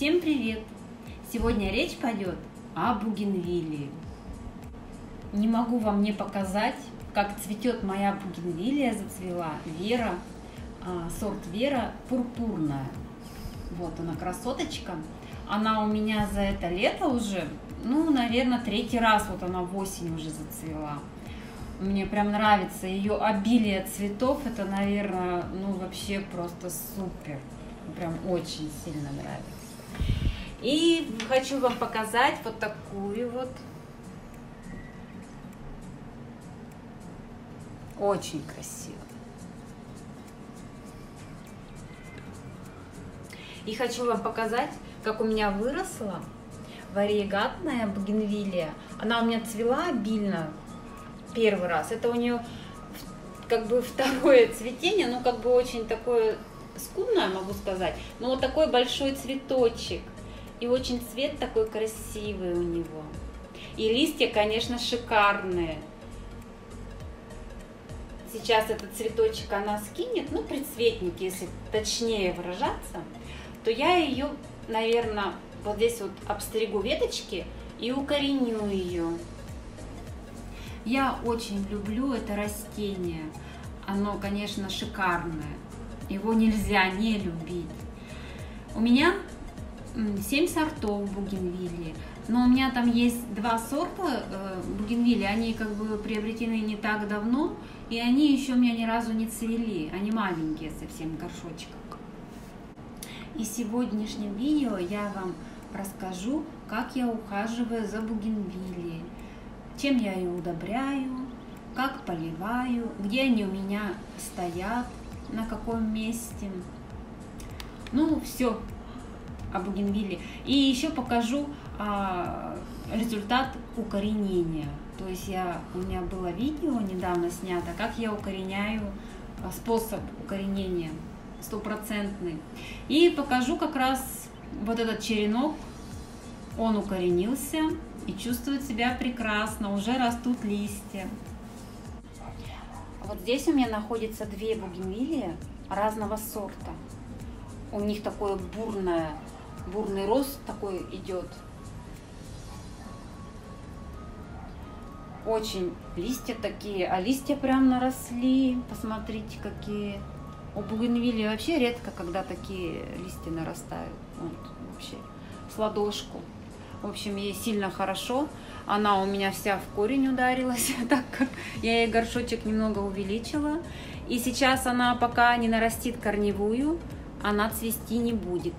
Всем привет! Сегодня речь пойдет о бугенвиллии. Не могу вам не показать, как цветет моя бугенвиллия, зацвела Вера, сорт Вера пурпурная. Вот она, красоточка. Она у меня за это лето уже, наверное, третий раз вот она в осень уже зацвела. Мне прям нравится ее обилие цветов. Это, наверное, вообще просто супер. Прям очень сильно нравится. И хочу вам показать вот такую вот. Очень красиво. И хочу вам показать, как у меня выросла вариегатная бугенвиллия. Она у меня цвела обильно первый раз. Это у нее как бы второе цветение, очень такое скудное, могу сказать. Но вот такой большой цветочек. И очень цвет такой красивый у него. И листья, конечно, шикарные. Сейчас этот цветочек она скинет, предцветник, если точнее выражаться, то я ее, наверное, вот здесь вот обстригу веточки и укореню ее. Я очень люблю это растение. Оно, конечно, шикарное. Его нельзя не любить. У меня 7 сортов бугенвиллии. Но у меня там есть 2 сорта бугенвиллии. Они как бы приобретены не так давно. И они еще у меня ни разу не цвели. Они маленькие совсем в горшочках. И в сегодняшнем видео я вам расскажу, как я ухаживаю за бугенвиллией. Чем я ее удобряю, как поливаю, где они у меня стоят, на каком месте. Все о бугенвиллии. И еще покажу результат укоренения. То есть у меня было видео недавно снято, как я укореняю, способ укоренения стопроцентный. И покажу как раз вот этот черенок. Он укоренился и чувствует себя прекрасно. Уже растут листья. Вот здесь у меня находится 2 бугенвиллии разного сорта. У них такой бурный рост такой идет. Очень листья такие, а листья прям наросли. Посмотрите, какие. У бугенвиллии вообще редко, когда такие листья нарастают. Вот, вообще с ладошку. В общем, ей сильно хорошо. Она у меня вся в корень ударилась, так как я ей горшочек немного увеличила. И сейчас она, пока не нарастит корневую, она цвести не будет.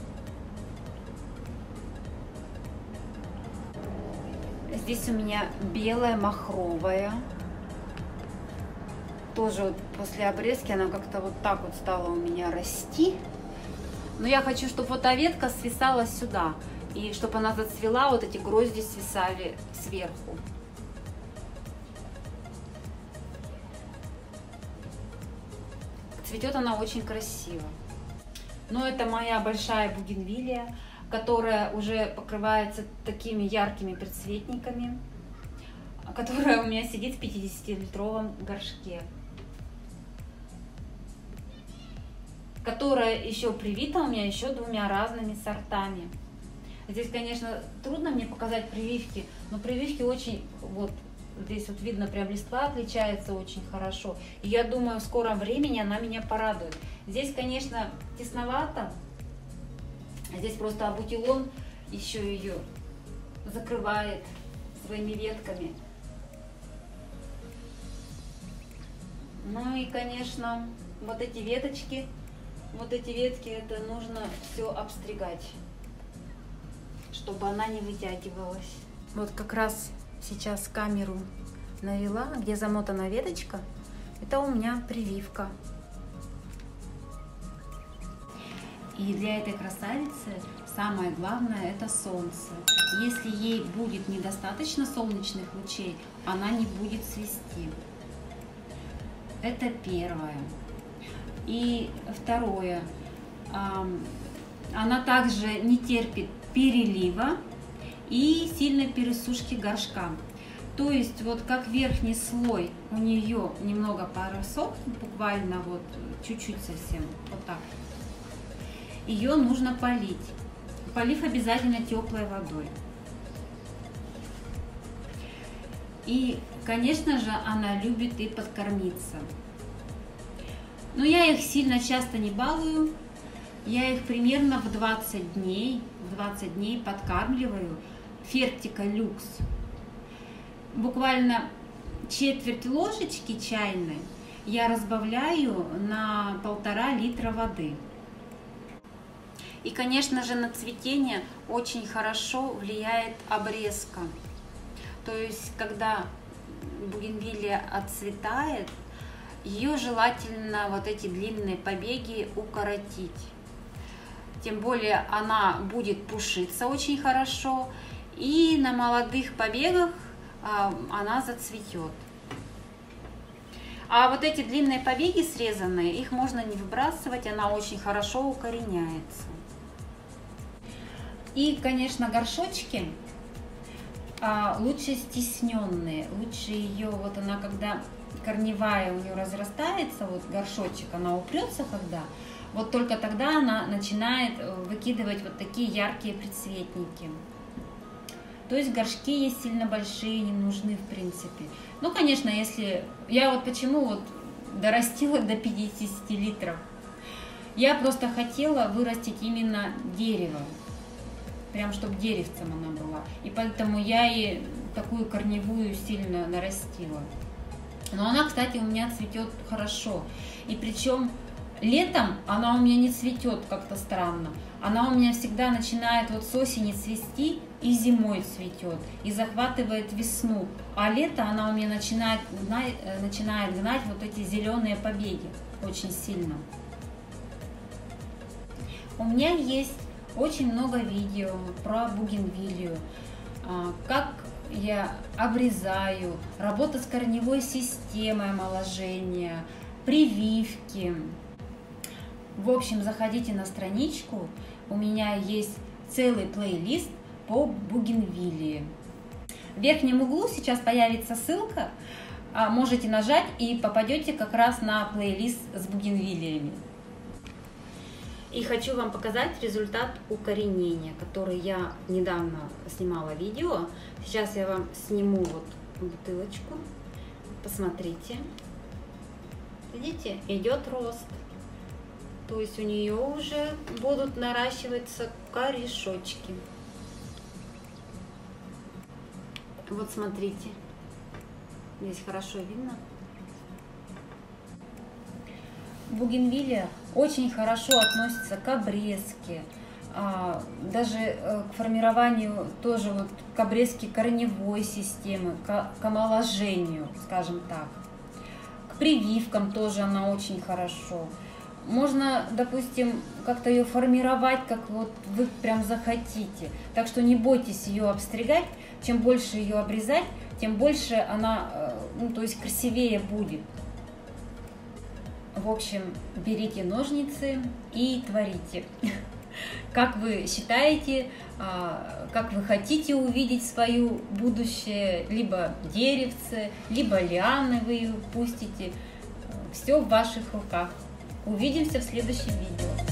Здесь у меня белая махровая. Тоже вот после обрезки она как-то вот так вот стала у меня расти. Но я хочу, чтобы вот эта ветка свисала сюда. И чтобы она зацвела, вот эти грозди свисали сверху. Цветет она очень красиво. Но это моя большая бугенвиллия, которая уже покрывается такими яркими предцветниками, которая у меня сидит в 50-литровом горшке, которая еще привита у меня еще 2 разными сортами. Здесь, конечно, трудно мне показать прививки, но прививки очень, вот здесь вот видно, прям листва отличается очень хорошо. И я думаю, в скором времени она меня порадует. Здесь, конечно, тесновато. Здесь просто абутилон еще ее закрывает своими ветками. И, конечно, вот эти веточки, вот эти ветки, это нужно все обстригать, чтобы она не вытягивалась. Вот как раз сейчас камеру навела, где замотана веточка. Это у меня прививка. И для этой красавицы самое главное — это солнце. Если ей будет недостаточно солнечных лучей, она не будет цвести. Это первое. И второе. Она также не терпит перелива и сильной пересушки горшка. То есть вот как верхний слой у нее немного поросок, буквально вот чуть-чуть совсем, вот так. Ее нужно полить. полив обязательно теплой водой. И, конечно же, она любит и подкормиться. Но я их сильно часто не балую. Я их примерно в 20 дней подкармливаю Фертика Люкс. Буквально четверть ложечки чайной я разбавляю на 1,5 литра воды. И, конечно же, на цветение очень хорошо влияет обрезка. То есть, когда бугенвилия отцветает, ее желательно вот эти длинные побеги укоротить. Тем более она будет пушиться очень хорошо, и на молодых побегах она зацветет. А вот эти длинные побеги срезанные, их можно не выбрасывать, она очень хорошо укореняется. И, конечно, горшочки лучше стесненные, лучше ее, вот она когда корневая у нее разрастается, вот горшочек, она упрется когда, вот только тогда она начинает выкидывать вот такие яркие прицветники. То есть горшки есть сильно большие, не нужны в принципе. Ну, конечно, если... Я вот почему вот дорастила до 50 литров. Я просто хотела вырастить именно дерево. Прям, чтобы деревцем она была. И поэтому я и такую корневую сильно нарастила. Но она, кстати, у меня цветет хорошо. И причем летом она у меня не цветет как-то странно. Она у меня всегда начинает вот с осени цвести и зимой цветет. И захватывает весну. А лето она у меня начинает гнать вот эти зеленые побеги очень сильно. У меня есть очень много видео про бугенвилию. Как я обрезаю, работа с корневой системой омоложения, прививки. В общем, заходите на страничку, у меня есть целый плейлист по бугенвилии. В верхнем углу сейчас появится ссылка, можете нажать и попадете как раз на плейлист с бугенвилиями. И хочу вам показать результат укоренения, который я недавно снимала видео. Сейчас я вам сниму вот бутылочку. Посмотрите. Видите, идет рост. То есть у нее уже будут наращиваться корешочки. Вот смотрите. Здесь хорошо видно. Бугенвилия очень хорошо относится к обрезке, даже к формированию тоже вот к обрезке корневой системы, к омоложению, скажем так. К прививкам тоже она очень хорошо. Можно, допустим, как-то ее формировать, как вот вы прям захотите. Так что не бойтесь ее обстригать. Чем больше ее обрезать, тем больше она, то есть красивее будет. В общем, берите ножницы и творите. Как вы считаете, как вы хотите увидеть свое будущее, либо деревце, либо лианы вы пустите. Все в ваших руках. Увидимся в следующем видео.